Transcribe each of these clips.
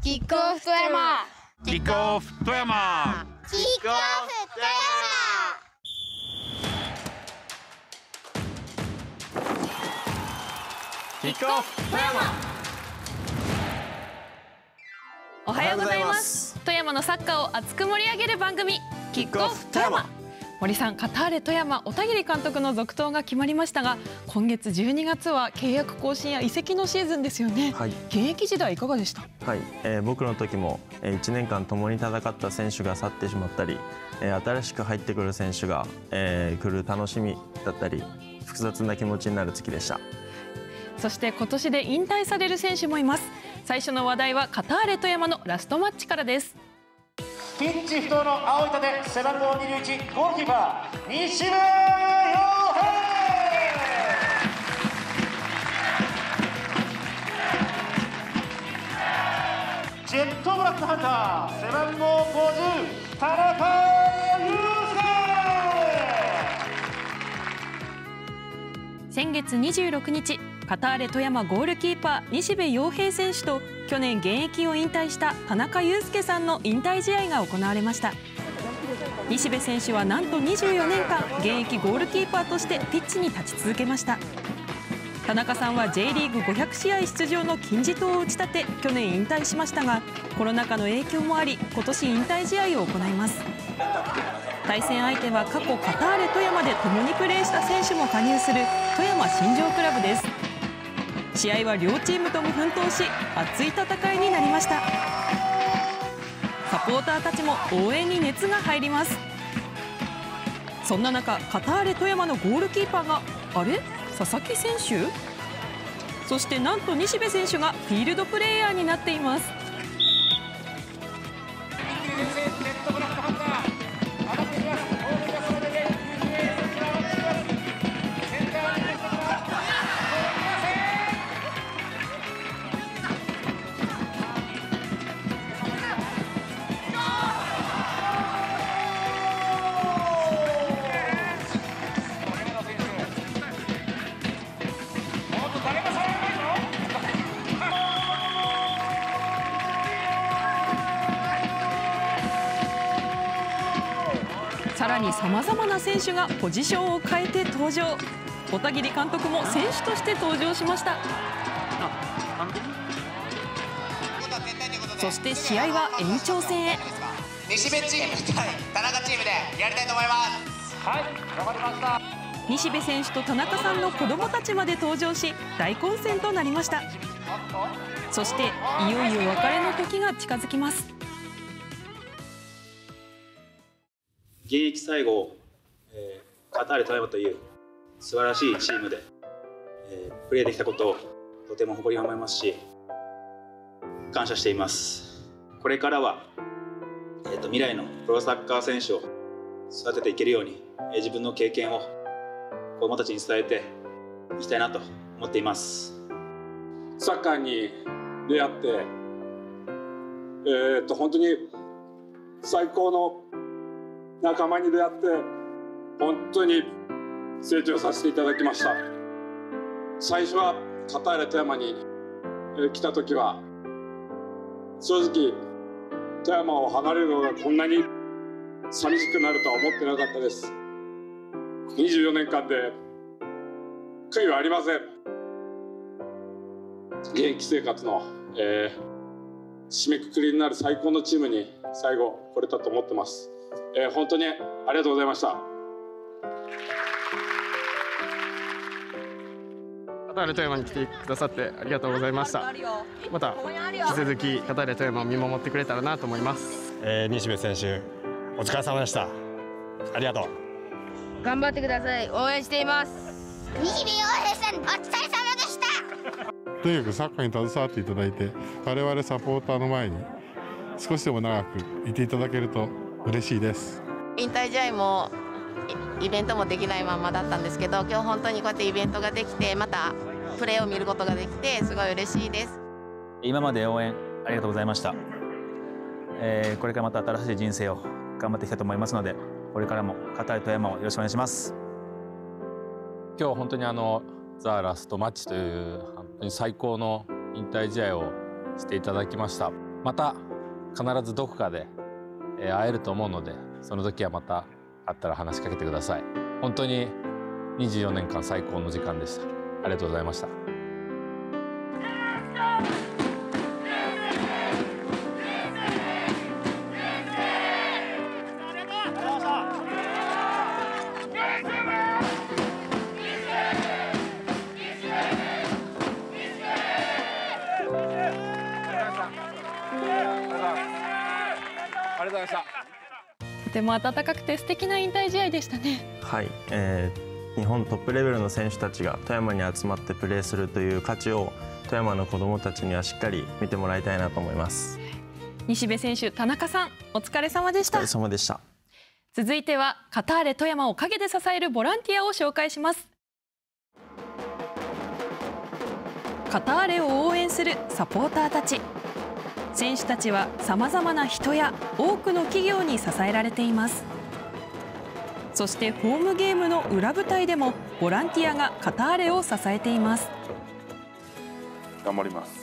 キックオフ富山。 キックオフ富山。 キックオフ富山。 キックオフ富山。 おはようございます。富山のサッカーを熱く盛り上げる番組キックオフ富山。森さん、カターレ富山小田切監督の続投が決まりましたが、今月12月は契約更新や移籍のシーズンですよね。はい、現役時代いかがでした？ はい、僕の時も1年間共に戦った選手が去ってしまったり、新しく入ってくる選手が来る楽しみだったり、複雑な気持ちになる月でした。 そして今年で引退される選手もいます。最初の話題はカターレ富山のラストマッチからです。 ピッチ不動の青板で背番号21ゴールキーパー西部陽平。ジェットブラックハンター背番号50田中裕介。先月26日カターレ富山ゴールキーパー西部陽平選手と去年現役を引退した田中裕介さんの引退試合が行われました。西部選手はなんと24年間現役ゴールキーパーとしてピッチに立ち続けました。田中さんは J リーグ500試合出場の金字塔を打ち立て去年引退しましたが、コロナ禍の影響もあり今年引退試合を行います。対戦相手は過去カターレ富山で共にプレーした選手も加入する富山新庄クラブです。試合は両チームとも奮闘し熱い戦いになりました。サポーターたちも応援に熱が入ります。そんな中カターレ富山のゴールキーパーがあれ佐々木選手、そしてなんと西部選手がフィールドプレーヤーになっています。さらにさまざまな選手がポジションを変えて登場。小田切監督も選手として登場しました。そして試合は延長戦へ。 西部チーム対田中チームでやりたいと思います。 はい、わかりました。 西部選手と田中さんの子供たちまで登場し大混戦となりました。そしていよいよ別れの時が近づきます。 現役最後、カターレ富山という素晴らしいチームで、プレーできたことをとても誇りに思いますし感謝しています。これからは、未来のプロサッカー選手を育てていけるように、自分の経験を子どもたちに伝えていきたいなと思っています。 サッカーに出会って、本当に最高の仲間に出会って本当に成長させていただきました。最初はカターレ富山に来た時は正直富山を離れるのがこんなに寂しくなるとは思ってなかったです。24年間で悔いはありません。現役生活の、締めくくりになる最高のチームに最後来れたと思ってます。本当にありがとうございました。 カターレ富山に来てくださってありがとうございました。また引き続きカターレ富山を見守ってくれたらなと思います。 西部選手お疲れ様でした。ありがとう。 頑張ってください。応援しています。西部陽平さん、お疲れ様でした。 とにかくサッカーに携わっていただいて、我々サポーターの前に少しでも長くいていただけると嬉しいです。 引退試合もイベントもできないままだったんですけど、今日本当にこうやってイベントができてまたプレーを見ることができてすごい嬉しいです。 今まで応援ありがとうございました。これからまた新しい人生を頑張っていきたいと思いますので、これからもカターレ富山をよろしくお願いします。 今日本当にザ・ラストマッチという本当に最高の引退試合をしていただきました。 また必ずどこかで会えると思うので、その時はまた会ったら話しかけてください。本当に24年間最高の時間でした。ありがとうございました。 とても温かくて素敵な引退試合でしたね。 はい、日本トップレベルの選手たちが富山に集まってプレーするという価値を富山の子どもたちにはしっかり見てもらいたいなと思います。 西部選手、田中さん、お疲れ様でした。 お疲れ様でした。 続いてはカターレ富山を陰で支えるボランティアを紹介します。カターレを応援するサポーターたち。選手たちはさまざまな人や多くの企業に支えられています。そしてホームゲームの裏舞台でもボランティアがカターレを支えています。 頑張ります。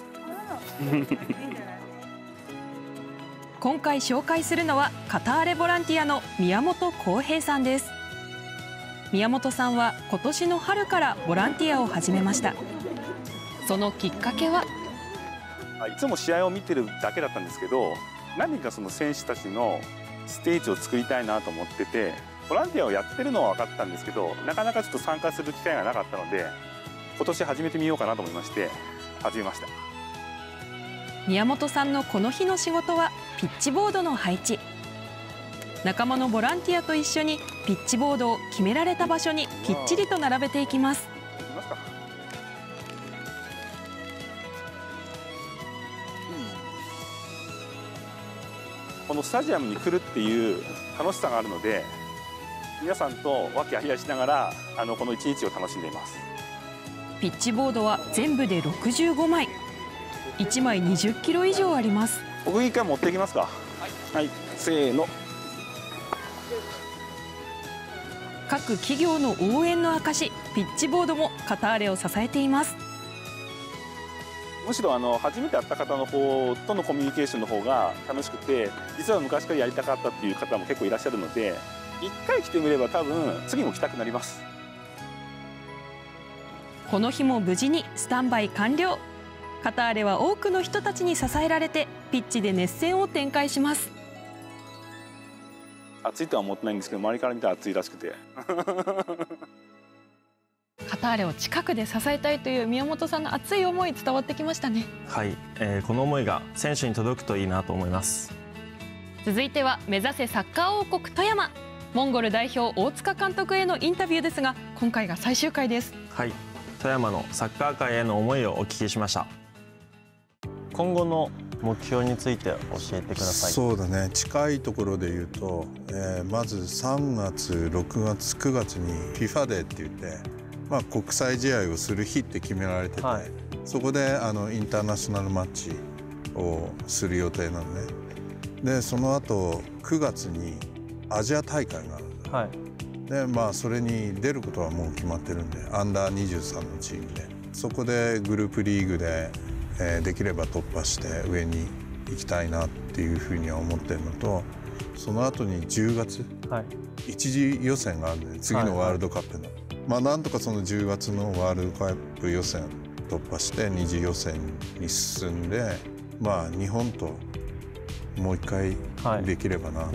今回紹介するのはカターレボランティアの宮本浩平さんです。宮本さんは今年の春からボランティアを始めました。そのきっかけは、 いつも試合を見てるだけだったんですけど、何かその選手たちのステージを作りたいなと思ってて、ボランティアをやってるのは分かったんですけど、なかなかちょっと参加する機会がなかったので、今年始めてみようかなと思いまして始めました。 宮本さんのこの日の仕事はピッチボードの配置。仲間のボランティアと一緒にピッチボードを決められた場所にきっちりと並べていきます。 このスタジアムに来るっていう楽しさがあるので、皆さんと和気あいあいしながらこの一日を楽しんでいます。 ピッチボードは全部で65枚、1枚20キロ以上あります。 僕一回持っていきますか。はい、せーの。 各企業の応援の証、ピッチボードもカターレを支えています。 むしろ初めて会った方の方とのコミュニケーションの方が楽しくて、実は昔からやりたかったっていう方も結構いらっしゃるので、一回来てみれば多分次も来たくなります。 この日も無事にスタンバイ完了。カターレは多くの人たちに支えられてピッチで熱戦を展開します。 暑いとは思ってないんですけど、周りから見たら暑いらしくてカターレを近くで支えたいという宮本さんの熱い思い伝わってきましたね。 はい、この思いが選手に届くといいなと思います。 続いては目指せサッカー王国富山。モンゴル代表大塚監督へのインタビューですが、今回が最終回です。 はい、富山のサッカー界への思いをお聞きしました。今後の目標について教えてください。 そうだね、近いところで言うと、まず3月、6月、9月に FIFA デーって言って、国際試合をする日って決められてて、はい、そこでインターナショナルマッチをする予定なのね。でその後9月にアジア大会があるんだ、はい、でそれに出ることはもう決まってるんで、アンダー23のチームでそこでグループリーグで、できれば突破して上に行きたいなっていうふうには思ってるのと、その後に10月、はい、一次予選があるんで、次のワールドカップの、なんとかその10月のワールドカップ予選突破して二次予選に進んで、日本ともう一回できればな、はい、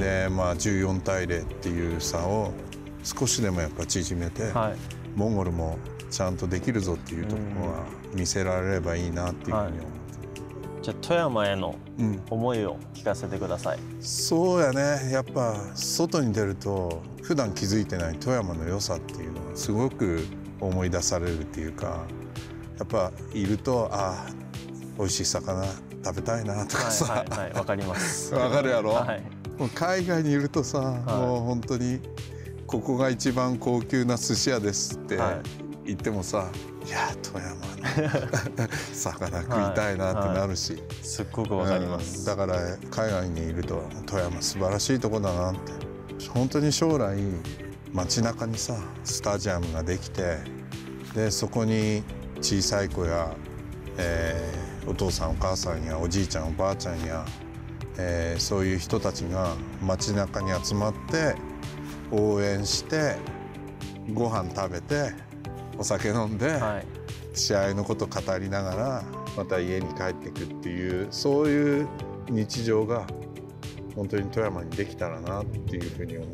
で14対0っていう差を少しでもやっぱ縮めて、はい、モンゴルもちゃんとできるぞっていうところは見せられればいいなっていうふうに思って、 じゃあ富山への思いを聞かせてください。 そうやね、やっぱ外に出ると普段気づいてない富山の良さっていうのはすごく思い出されるっていうか、やっぱいると美味しい魚食べたいなとかさ、 わかりますわかるやろ、はい、もう海外にいるとさ、もう本当にここが一番高級な寿司屋ですって言ってもさ、いや富山の魚食いたいなってなるし、 すっごくわかります、 だから海外にいると富山素晴らしいとこだなって。本当に将来街中にさスタジアムができて、でそこに小さい子や、 お父さんお母さんやおじいちゃんおばあちゃんや、そういう人たちが街中に集まって応援してご飯食べてお酒飲んで、試合のこと語りながらまた家に帰ってくっていう、そういう日常が本当に富山にできたらなっていうふうに思って、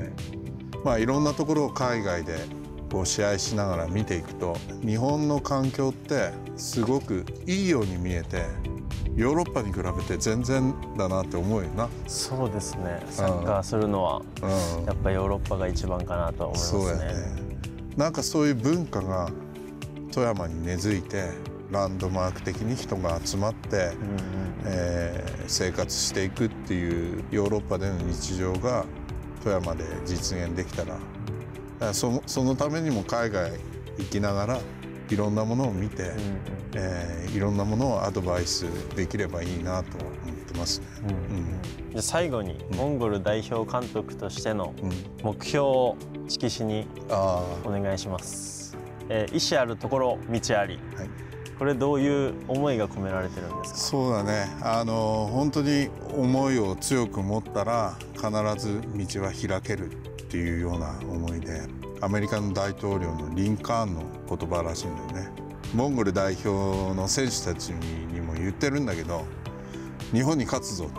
まあいろんなところを海外でこう試合しながら見ていくと、日本の環境ってすごくいいように見えて、ヨーロッパに比べて全然だなって思うよな。 そうですね。サッカーするのはやっぱヨーロッパが一番かなとは思いますね。 そうやね。なんかそういう文化が富山に根付いて、ランドマーク的に人が集まって、生活していくっていうヨーロッパでの日常が富山で実現できたら、そのためにも海外行きながらいろんなものを見て、いろんなものをアドバイスできればいいなと思ってますね。 じゃ最後にモンゴル代表監督としての目標を色紙にお願いします。意思あるところ道あり、これどういう思いが込められてるんですか？ そうだね、本当に思いを強く持ったら必ず道は開けるっていうような思いで、アメリカの大統領のリンカーンの言葉らしいんだよね。モンゴル代表の選手たちにも言ってるんだけど、日本に勝つぞって、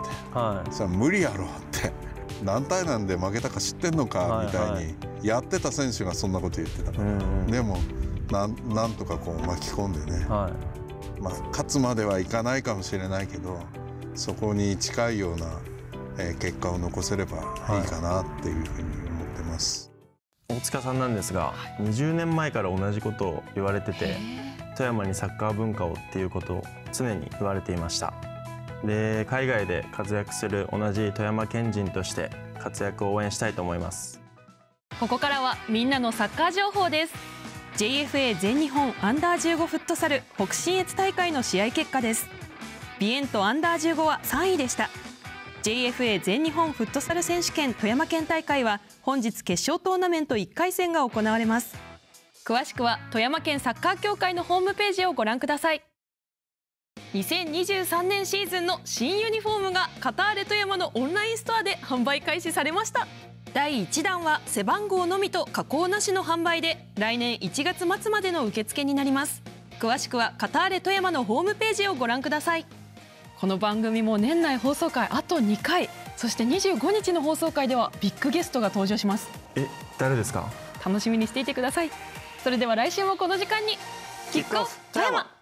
それは無理やろって何対何で負けたか知ってんのかみたいにやってた選手がそんなこと言ってたから、でもなんとかこう巻き込んでね、まあ勝つまではいかないかもしれないけど、そこに近いような結果を残せればいいかなっていうふうに思ってます。 大塚さんなんですが、20年前から同じことを言われてて、富山にサッカー文化をっていうことを常に言われていました。で、海外で活躍する同じ富山県人として活躍を応援したいと思います。 ここからはみんなのサッカー情報です。 JFA 全日本アンダー15フットサル北信越大会の試合結果です。ビエントアンダー15は3位でした。 JFA 全日本フットサル選手権富山県大会は本日決勝トーナメント1回戦が行われます。詳しくは富山県サッカー協会のホームページをご覧ください。2023年シーズンの新ユニフォームがカターレ富山のオンラインストアで販売開始されました。第1弾は背番号のみと加工なしの販売で、来年1月末までの受付になります。詳しくはカターレ富山のホームページをご覧ください。この番組も年内放送回あと2回、そして25日の放送回ではビッグゲストが登場します。 誰ですか？ 楽しみにしていてください。それでは来週もこの時間にキックオフ富山。